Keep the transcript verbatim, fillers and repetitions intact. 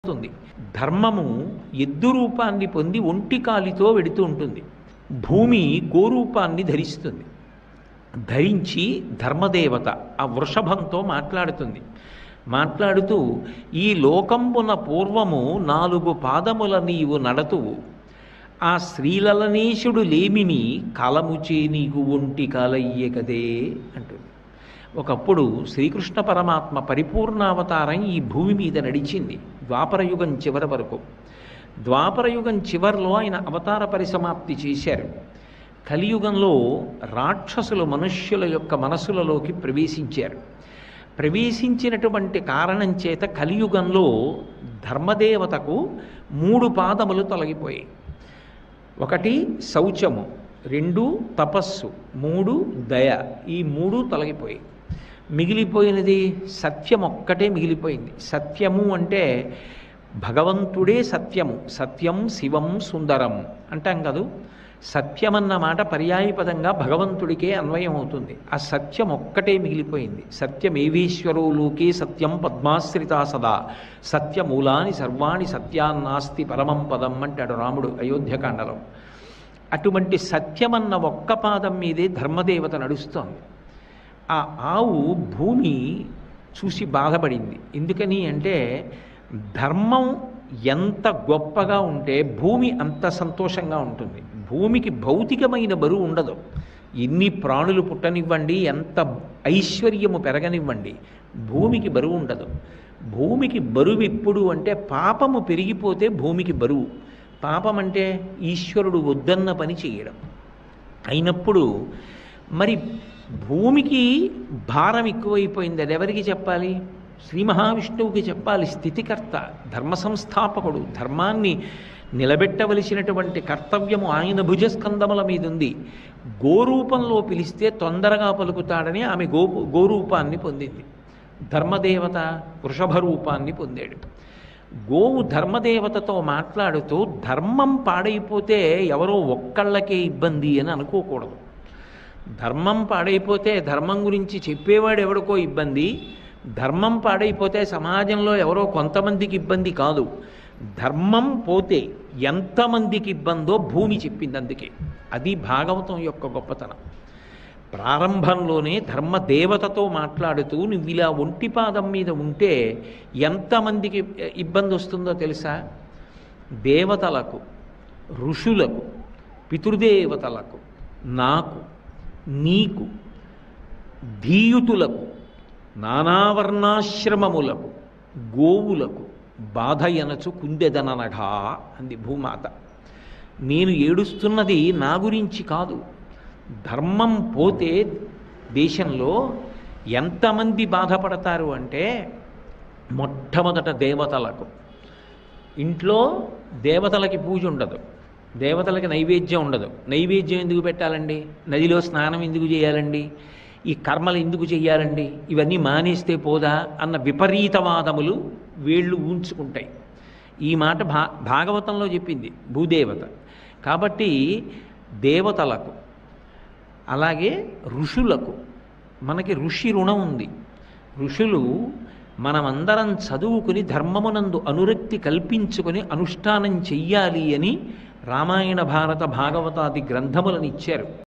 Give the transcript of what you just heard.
ఉంటుంది. ధర్మము ఎద్దు రూపాన్ని పొంది ఒంటి కాలితో వెడుతూ ఉంటుంది. భూమి గోరూపాన్ని ధరిస్తుంది. ధరించి ధర్మదేవత ఆ వృషభంతో మాట్లాడుతుంది. మాట్లాడుతూ ఈ లోకంబున పూర్వము నాలుగు పాదముల నీవు నడతువు, ఆ శ్రీలలనేశుడు లేమిని కలముచే నీకు ఒంటి కాలయ్యే కదే అంటుంది. ఒకప్పుడు శ్రీకృష్ణ పరమాత్మ పరిపూర్ణావతారం ఈ భూమి మీద నడిచింది ద్వాపరయుగం చివరి వరకు. ద్వాపరయుగం చివరిలో ఆయన అవతార పరిసమాప్తి చేశారు. కలియుగంలో రాక్షసులు మనుష్యుల యొక్క మనసులలోకి ప్రవేశించారు. ప్రవేశించినటువంటి కారణం చేత కలియుగంలో ధర్మదేవతకు మూడు పాదములు తొలగిపోయాయి. ఒకటి శౌచము, రెండు తపస్సు, మూడు దయ. ఈ మూడు తొలగిపోయాయి. మిగిలిపోయినది సత్యం ఒక్కటే మిగిలిపోయింది. సత్యము అంటే భగవంతుడే సత్యము. సత్యం శివం సుందరం అంటాం కదూ. సత్యమన్న మాట పర్యాయపదంగా భగవంతుడికే అన్వయం అవుతుంది. ఆ సత్యం ఒక్కటే మిగిలిపోయింది. సత్యమేవేశ్వరో లోకే సత్యం పద్మాశ్రితా సదా, సత్యమూలాని సర్వాణి సత్యాన్నాస్తి పరమం పదం అంటాడు రాముడు అయోధ్యకాండలో. అటువంటి సత్యమన్న ఒక్క పాదం మీదే ధర్మదేవత నడుస్తోంది. ఆ ఆవు భూమి చూసి బాధపడింది. ఎందుకని అంటే ధర్మం ఎంత గొప్పగా ఉంటే భూమి అంత సంతోషంగా ఉంటుంది. భూమికి భౌతికమైన బరువు ఉండదు. ఎన్ని ప్రాణులు పుట్టనివ్వండి, ఎంత ఐశ్వర్యము పెరగనివ్వండి, భూమికి బరువు ఉండదు. భూమికి బరువు ఎప్పుడు అంటే పాపము పెరిగిపోతే భూమికి బరువు. పాపం అంటే ఈశ్వరుడు వద్దన్న పని చేయడం అయినప్పుడు మరి భూమికి భారం ఎక్కువైపోయింది. అది ఎవరికి చెప్పాలి? శ్రీ మహావిష్ణువుకి చెప్పాలి. స్థితికర్త, ధర్మ సంస్థాపకుడు, ధర్మాన్ని నిలబెట్టవలసినటువంటి కర్తవ్యము ఆయన భుజస్కందముల మీద ఉంది. గోరూపంలో పిలిస్తే తొందరగా పలుకుతాడని ఆమె గో గోరూపాన్ని పొందింది. ధర్మదేవత వృషభ రూపాన్ని పొందాడు. గోవు ధర్మదేవతతో మాట్లాడుతూ ధర్మం పాడైపోతే ఎవరో ఒక్కళ్ళకే ఇబ్బంది అని అనుకోకూడదు. ధర్మం పాడైపోతే ధర్మం గురించి చెప్పేవాడు ఎవరికో ఇబ్బంది, ధర్మం పాడైపోతే సమాజంలో ఎవరో కొంతమందికి ఇబ్బంది కాదు. ధర్మం పోతే ఎంతమందికి ఇబ్బందో భూమి చెప్పింది. అందుకే అది భాగవతం యొక్క గొప్పతనం. ప్రారంభంలోనే ధర్మదేవతతో మాట్లాడుతూ నువ్వు ఇలా ఒంటి పాదం మీద ఉంటే ఎంతమందికి ఇబ్బంది వస్తుందో తెలుసా? దేవతలకు, ఋషులకు, పితృదేవతలకు, నాకు, నీకు, ధీయుతులకు, నానావర్ణాశ్రమములకు, గోవులకు బాధయనచు కుందెదననగా అంది భూమాత. నేను ఏడుస్తున్నది నా గురించి కాదు. ధర్మం పోతే దేశంలో ఎంతమంది బాధపడతారు అంటే మొట్టమొదట దేవతలకు. ఇంట్లో దేవతలకి పూజ ఉండదు, దేవతలకి నైవేద్యం ఉండదు. నైవేద్యం ఎందుకు పెట్టాలండి? నదిలో స్నానం ఎందుకు చేయాలండి? ఈ కర్మలు ఎందుకు చేయాలండి? ఇవన్నీ మానేస్తే పోదా అన్న విపరీతవాదములు వీళ్ళు ఊంచుకుంటాయి. ఈ మాట భా భాగవతంలో చెప్పింది భూదేవత. కాబట్టి దేవతలకు, అలాగే ఋషులకు, మనకి ఋషి రుణం ఉంది. ఋషులు మనమందరం చదువుకుని ధర్మమునందు అనురక్తి కల్పించుకొని అనుష్ఠానం చెయ్యాలి అని రామాయణ భారత భాగవతాది గ్రంథములను ఇచ్చారు.